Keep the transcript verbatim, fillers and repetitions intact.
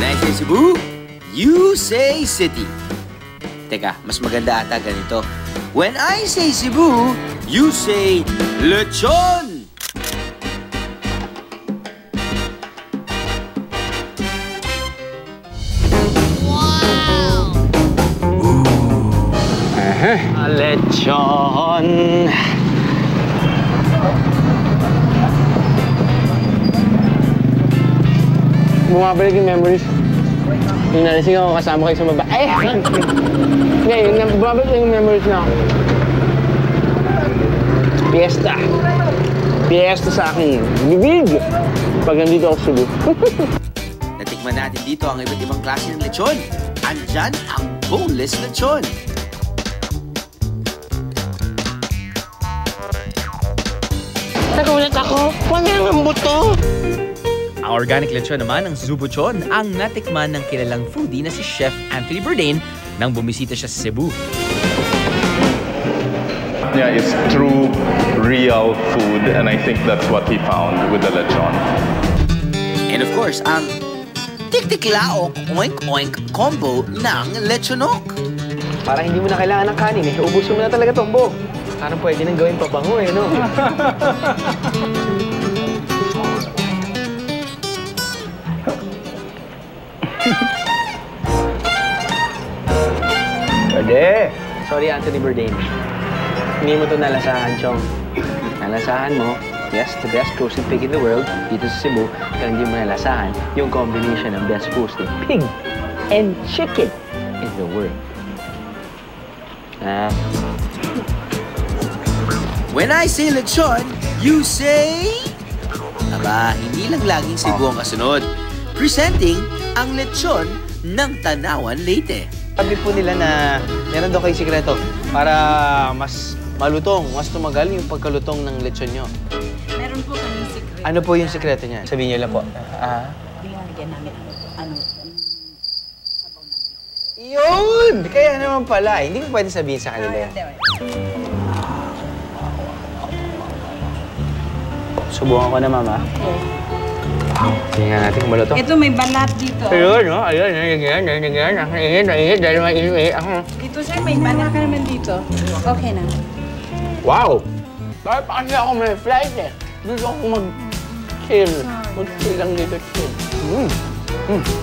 I say Cebu, you say city. Teka, mas maganda ata ganito. When I say Cebu, you say lechon! Wow! Uh-huh. Lechon! Bumabalik yung memories. Yung nalasing ako kasama kayo sa baba. Ay! Ngayon, bumabalik yung memories na ako. Fiesta. Fiesta sa akin. Bibig! Pag nandito ako sa Cebu. Natikman natin dito ang iba't ibang klase ng lechon. Andyan ang boneless lechon. Nagulat ako. Wala ang buto. Ang organic lechon naman ng Zubuchon ang natikman ng kilalang foodie na si Chef Anthony Bourdain nang bumisita siya sa Cebu. Yeah, it's true, real food, and I think that's what he found with the lechon. And of course, ang tik-tiklaok oink-oink combo ng lechonok. Para hindi mo na kailangan ng kanin eh. Ubusin mo na talaga itong buo. Parang pwede nang gawin pabango eh, no? Pwede. Sorry, Anthony Bourdain. Hindi mo ito nalasahan, Chong. Nalasahan mo, yes, the best roasted pig in the world, dito sa Cebu, pero hindi mo nalasahan yung combination ng best roasted pig and chicken in the world. Ah. When I say lechon, you say... Aba, hindi lang laging Cebu ang kasunod. Presenting ang lechon ng Tanawan, Leyte. Sabi po nila na meron daw kayo sikreto para mas malutong, mas tumagal yung pagkalutong ng lechon nyo. Meron po kami secret. Ano po yung sikreto niya? Sabihin niyo lang po. Ah? Binalagyan namin ano, sabaw ng Yun! Kaya naman pala. Hindi ko pwede sabihin sa kanila yan. Subukan ko na, Mama. Tingnan natin kung malutong. Ito may balat dito. Ayun, no? Ayun, ayun, ayun, ayun, ayun. Ang ingit, ang ingit, dahil mainit. Ito sir, may balat ka naman dito. Okay na. Wow! Dahil pa kasi ako may flight eh. Gusto ko mag-chill. Mag-chill lang dito, chill. Mm. Mm.